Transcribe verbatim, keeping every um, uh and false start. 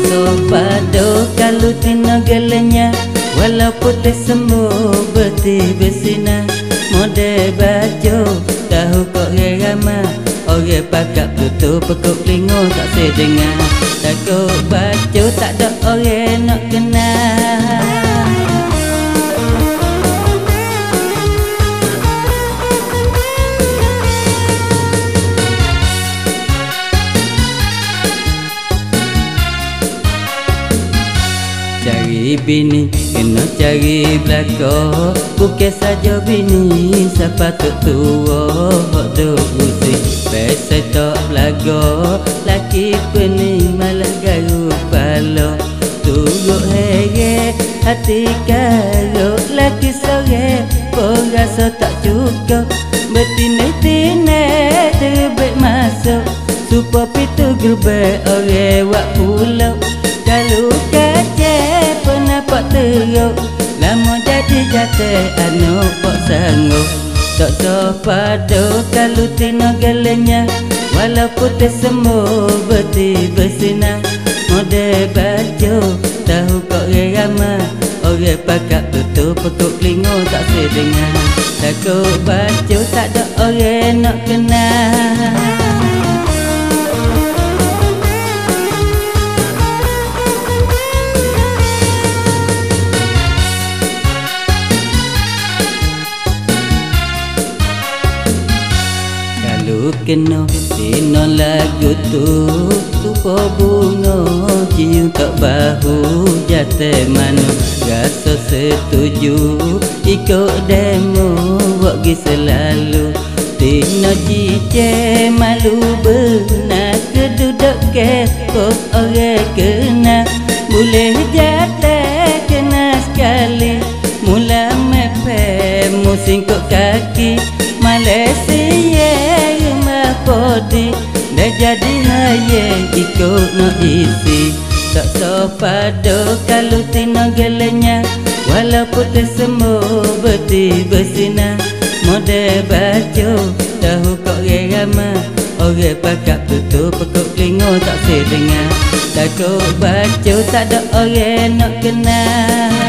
Sopado kalau tino gelenya walau putih semua beti besina mode baju tahu kok rama orang pakak tutup pekuk lingo tak sedengar takut baju tak ada orang nak kenal. Cari bini, kena cari belakang. Bukan saja bini, siapa tu tua hok duk usi. Biasa tak belaga, laki pening malah garuk pala. Turut heret, hati karuk, laki sore pun rasa tak cukup. Bertinai-tinai terbit masuk, supaya pitu gerbek orang wak pulau. Kalau kacau pendapat teruk, lama jadi jatuh anu pak sanggup. Tak sopado kalau tino gelenya, walau putih semua beti bersinar. Mode baju tahu kok rama, orang pakak tutup pekuk lingo tak sedengar. Takut baju tak ada orang nak kenal. Kena tino lagu tu tupo bunga cium tak bahu jatuh mano rasa setuju ikut demo wagi selalu tino cice malu benar keduduk ke kok orang kena boleh jatuh kena sekali mula mepe musim kok kaki Malaysia podi dah jadi hayat ikut no isi tak sopado kalau tino gelenya walau putih semua beti bersinar mode baju tahu kok rama orang pakak tutup pekuk lingo tak sedengar takut baju tak ada orang nak kenal.